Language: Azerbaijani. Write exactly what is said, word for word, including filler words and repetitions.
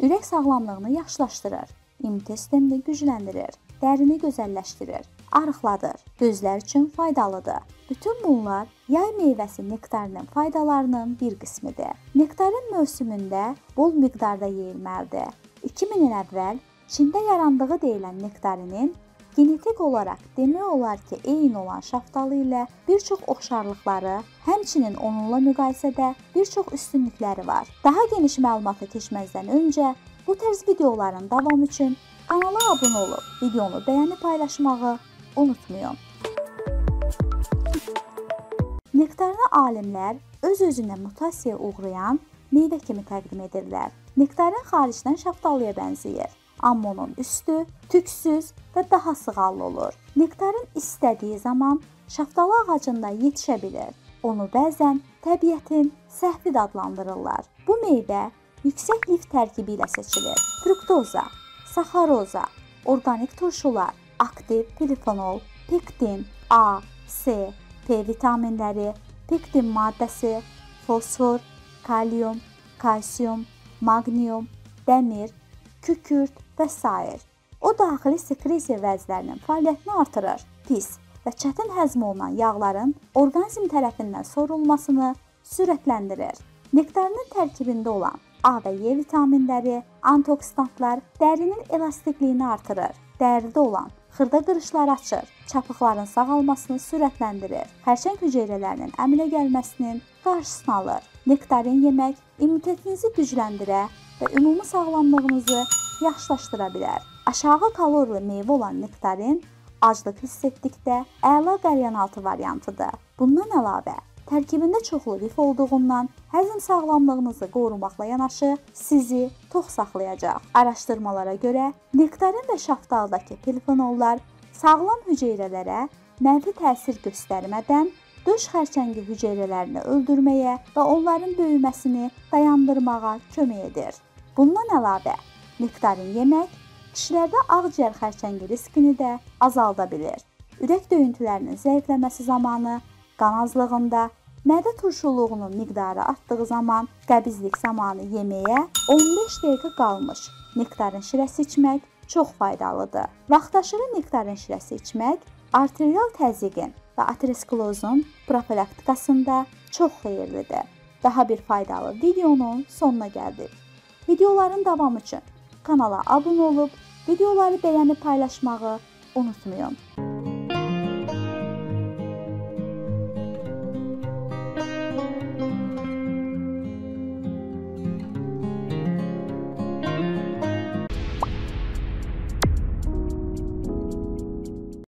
Ürək sağlamlığını yaxşılaşdırır, immun sistemini gücləndirir, dərini gözəlləşdirir, arıqladır, gözlər üçün faydalıdır. Bütün bunlar yay meyvəsi nektarının faydalarının bir qismidir. Nektarın mövsümündə bol miqdarda yeyilməlidir. iki min il əvvəl Çində yarandığı deyilən nektarinin genetik olaraq demək olar ki, eyni olan şaftalı ilə bir çox oxşarlıqları, həmçinin onunla müqayisədə bir çox üstünlükləri var. Daha geniş məlumata keçməzdən öncə bu tərz videoların davamı üçün kanala abunə olub, videonu bəyənib paylaşmağı unutmayın. Nektarını alimlər öz-özünə mutasiyaya uğrayan meyvə kimi təqdim edirlər. Nektarın xaricdən şaftalıya bənzəyir, amma onun üstü tüksüz və daha sığallı olur. Nektarın istədiyi zaman şaftalı ağacında yetişə bilir. Onu bəzən təbiətin səhvi də adlandırırlar. Bu meyvə yüksək lif tərkibi ilə seçilir. Fruktoza, saxaroza, orqanik turşular, aktiv polifenol, pektin, A, C, P vitaminləri, pektin maddəsi, fosfor, kalium, kalsium, maqnium, dəmir, kükürt və s. O daxili sekresiya vəzlərinin fəaliyyətini artırır. Pis və çətin həzm olunan yağların orqanizm tərəfindən sorulmasını sürətləndirir. Nektarının tərkibində olan A və Y vitaminləri, antioksidantlar dərinin elastikliyini artırır. Dəridə olan xırda qırışları açır, çapıqların sağalmasını sürətləndirir, xərçəng hüceyrələrinin əmələ gəlməsinin qarşısını alır. Nektarin yemək immunitetinizi gücləndirə və ümumi sağlamlığınızı yaxşılaşdıra bilər. Aşağı kalorili meyvə olan nektarin aclıq hiss etdikdə əla qəlyanaltı variantıdır. Bundan əlavə, tərkibində çoxlu lif olduğundan həzm sağlamlığınızı qorumaqla yanaşı sizi tox saxlayacaq. Araşdırmalara görə nektarin və şaftalıdakı polifenollar sağlam hüceyrələrə mənfi təsir göstərmədən döş xərçəngi hüceyrələrini öldürməyə və onların böyüməsini dayandırmağa kömək edir. Bundan əlavə, nektarin yemək kişilərdə ağciyər xərçəngi riskini də azalda bilir. Ürək döyüntülərinin zəifləməsi zamanı, qan azlığında, mədə turşuluğunun miqdarı artdığı zaman, qəbizlik zamanı yeməyə on beş dəqiqə qalmış nektarin şirəsi içmək çox faydalıdır. Vaxtaşırı nektarin şirəsi içmək arterial təzyiqin və aterosklerozun profilaktikasında çox xeyirlidir. Daha bir faydalı videonun sonuna gəldik. Videoların davamı üçün kanala abunə olub, videoları bəyənib paylaşmağı unutmayın.